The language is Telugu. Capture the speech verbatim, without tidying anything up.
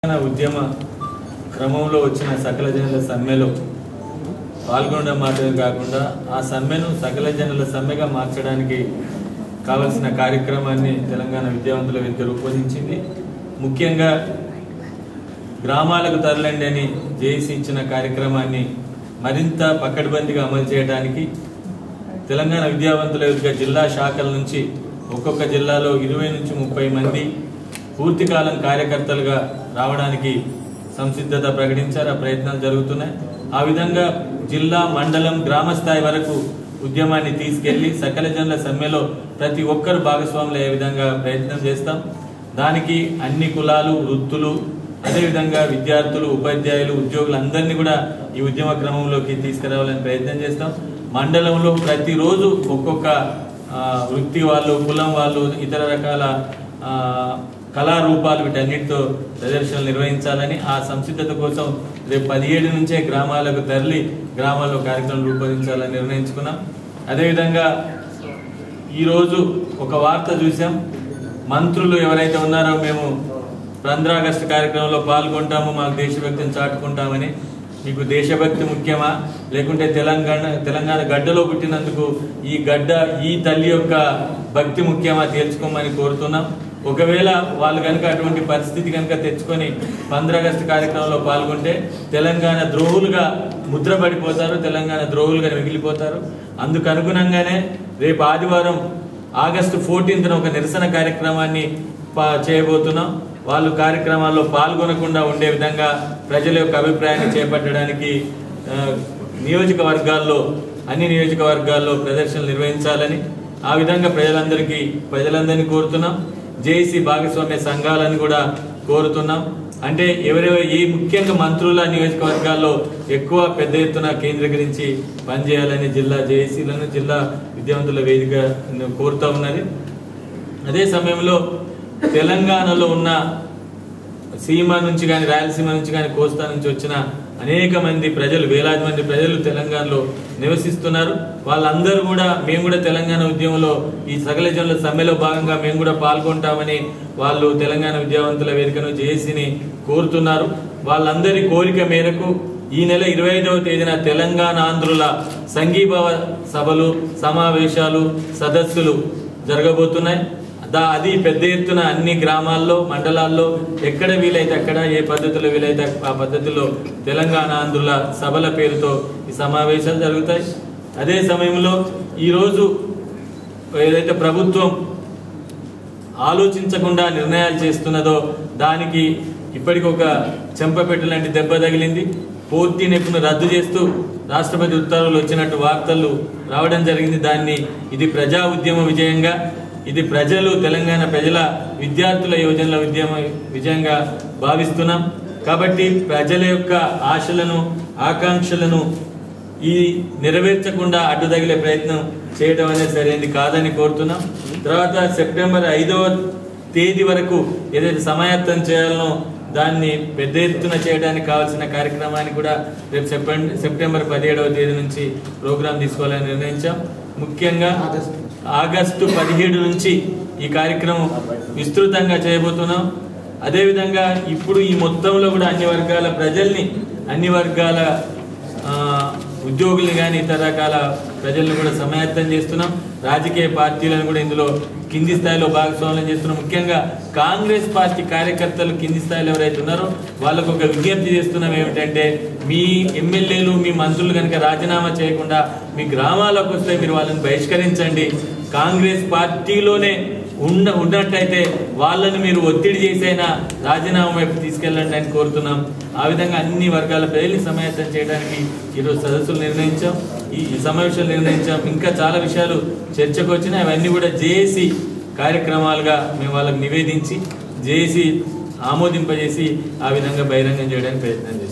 ఉద్యమ క్రమంలో వచ్చిన సకల జనుల సమ్మెలో పాల్గొనడం మాత్రమే కాకుండా ఆ సమ్మెను సకల జనుల సమ్మెగా మార్చడానికి కావాల్సిన కార్యక్రమాన్ని తెలంగాణ విద్యావంతుల వేదిక రూపొందించింది. ముఖ్యంగా గ్రామాలకు తరలండి అని జేఏసీ ఇచ్చిన కార్యక్రమాన్ని మరింత పకడ్బందీగా అమలు చేయడానికి తెలంగాణ విద్యావంతుల వేదిక జిల్లా శాఖల నుంచి ఒక్కొక్క జిల్లాలో ఇరవై నుంచి ముప్పై మంది పూర్తికాలం కార్యకర్తలుగా రావడానికి సంసిద్ధత ప్రకటించారు. ఆ ప్రయత్నాలు జరుగుతున్నాయి. ఆ విధంగా జిల్లా మండలం గ్రామ స్థాయి వరకు ఉద్యమాన్ని తీసుకెళ్లి సకల జనుల సమ్మెలో ప్రతి ఒక్కరు భాగస్వాములు అయ్యే విధంగా ప్రయత్నం చేస్తాం. దానికి అన్ని కులాలు, వృత్తులు, అదేవిధంగా విద్యార్థులు, ఉపాధ్యాయులు, ఉద్యోగులు అందరినీ కూడా ఈ ఉద్యమ క్రమంలోకి తీసుకురావాలని ప్రయత్నం చేస్తాం. మండలంలో ప్రతిరోజు ఒక్కొక్క వృత్తి వాళ్ళు, కులం వాళ్ళు, ఇతర రకాల కళారూపాలు వీటన్నిటితో ప్రదర్శనలు నిర్వహించాలని ఆ సంసిద్ధత కోసం రేపు పదిహేడు నుంచే గ్రామాలకు తరలి గ్రామాల్లో కార్యక్రమం రూపొందించాలని నిర్ణయించుకున్నాం. అదేవిధంగా ఈరోజు ఒక వార్త చూసాం. మంత్రులు ఎవరైతే ఉన్నారో మేము పంద్రా ఆగస్టు కార్యక్రమంలో పాల్గొంటాము, మాకు దేశభక్తిని చాటుకుంటామని. మీకు దేశభక్తి ముఖ్యమా లేకుంటే తెలంగాణ తెలంగాణ గడ్డలో పుట్టినందుకు ఈ గడ్డ ఈ తల్లి యొక్క భక్తి ముఖ్యమా తేల్చుకోమని కోరుతున్నాం. ఒకవేళ వాళ్ళు కనుక అటువంటి పరిస్థితి కనుక తెచ్చుకొని పంద్రా ఆగస్టు కార్యక్రమంలో పాల్గొంటే తెలంగాణ ద్రోహులుగా ముద్రపడిపోతారు, తెలంగాణ ద్రోహులుగా మిగిలిపోతారు. అందుకు అనుగుణంగానే రేపు ఆదివారం ఆగస్టు ఫోర్టీన్త్న ఒక నిరసన కార్యక్రమాన్ని చేయబోతున్నాం. వాళ్ళు కార్యక్రమాల్లో పాల్గొనకుండా ఉండే విధంగా ప్రజల యొక్క అభిప్రాయాన్ని చేపట్టడానికి నియోజకవర్గాల్లో అన్ని నియోజకవర్గాల్లో ప్రదర్శనలు నిర్వహించాలని ఆ విధంగా ప్రజలందరికీ ప్రజలందరినీ కోరుతున్నాం. జేఏసీ భాగస్వామ్య సంఘాలను కూడా కోరుతున్నాం. అంటే ఎవరెవరు ఈ ముఖ్యంగా మంత్రుల నియోజకవర్గాల్లో ఎక్కువ పెద్ద ఎత్తున కేంద్రీకరించి పనిచేయాలని జిల్లా జేఏసీలను జిల్లా విద్యావంతుల వేదిక కోరుతూ ఉన్నది. అదే సమయంలో తెలంగాణలో ఉన్న సీమ నుంచి కానీ రాయలసీమ నుంచి కానీ కోస్తా నుంచి వచ్చిన అనేక మంది ప్రజలు, వేలాది మంది ప్రజలు తెలంగాణలో నివసిస్తున్నారు. వాళ్ళందరూ కూడా మేము కూడా తెలంగాణ ఉద్యమంలో ఈ సకల జనుల సమ్మెలో భాగంగా మేము కూడా పాల్గొంటామని వాళ్ళు తెలంగాణ విద్యావంతుల వేదికను జేఏసీని కోరుతున్నారు. వాళ్ళందరి కోరిక మేరకు ఈ నెల ఇరవై ఐదవ తేదీన తెలంగాణ ఆంధ్రుల సంఘీభావ సభలు, సమావేశాలు, సదస్సులు జరగబోతున్నాయి. దా అది పెద్ద ఎత్తున అన్ని గ్రామాల్లో, మండలాల్లో ఎక్కడ వీలైతే అక్కడ, ఏ పద్ధతిలో వీలైతే ఆ పద్ధతిలో తెలంగాణ ఆంధ్రుల సభల పేరుతో ఈ సమావేశాలు జరుగుతాయి. అదే సమయంలో ఈరోజు ఏదైతే ప్రభుత్వం ఆలోచించకుండా నిర్ణయాలు చేస్తున్నదో దానికి ఇప్పటికి ఒక చెంపపెట్టు లాంటి దెబ్బ తగిలింది. పూర్తి నిపుణులు రద్దు చేస్తూ రాష్ట్రపతి ఉత్తర్వులు వచ్చినట్టు వార్తలు రావడం జరిగింది. దాన్ని ఇది ప్రజా ఉద్యమ విజయంగా, ఇది ప్రజలు తెలంగాణ ప్రజల విద్యార్థుల యోజనల ఉద్యమ విజయంగా భావిస్తున్నాం. కాబట్టి ప్రజల యొక్క ఆశలను, ఆకాంక్షలను ఈ నెరవేర్చకుండా అడ్డుతగిలే ప్రయత్నం చేయడం అనేది సరైనది కాదని కోరుతున్నాం. తర్వాత సెప్టెంబర్ ఐదవ తేదీ వరకు ఏదైతే సమాయత్తం చేయాలనో దాన్ని పెద్ద ఎత్తున చేయడానికి కావాల్సిన కార్యక్రమాన్ని కూడా రేపు సెప్టెంబర్ సెప్టెంబర్ పదిహేడవ తేదీ నుంచి ప్రోగ్రాం తీసుకోవాలని నిర్ణయించాం. ముఖ్యంగా ఆగస్టు పదిహేడు నుంచి ఈ కార్యక్రమం విస్తృతంగా చేయబోతున్నాం. అదేవిధంగా ఇప్పుడు ఈ మొత్తంలో కూడా అన్ని వర్గాల ప్రజల్ని, అన్ని వర్గాల ఉద్యోగుల్ని కానీ ఇతర రకాల ప్రజలను కూడా సమాయత్తం చేస్తున్నాం. రాజకీయ పార్టీలను కూడా ఇందులో కింది స్థాయిలో భాగస్వామ్యం చేస్తున్నాం. ముఖ్యంగా కాంగ్రెస్ పార్టీ కార్యకర్తలు కింది స్థాయిలో ఎవరైతే ఉన్నారో వాళ్ళకు ఒక విజ్ఞప్తి చేస్తున్నాం. ఏమిటంటే మీ ఎమ్మెల్యేలు, మీ మంత్రులు కనుక రాజీనామా చేయకుండా మీ గ్రామాలకు వస్తే మీరు వాళ్ళని బహిష్కరించండి. కాంగ్రెస్ పార్టీలోనే ఉండ ఉన్నట్టయితే వాళ్ళని మీరు ఒత్తిడి చేసైనా రాజీనామా వైపు తీసుకెళ్ళండి అని కోరుతున్నాం. ఆ విధంగా అన్ని వర్గాల ప్రజల్ని సమాయత్తం చేయడానికి ఈరోజు సదస్సులు నిర్ణయించాం, ఈ సమావేశాలు నిర్ణయించాం. ఇంకా చాలా విషయాలు చర్చకు వచ్చినాయి. అవన్నీ కూడా జేఏసీ కార్యక్రమాలుగా మేము వాళ్ళకి నివేదించి జేఏసీ ఆమోదింపజేసి ఆ విధంగా బహిరంగం చేయడానికి ప్రయత్నం చేస్తాం.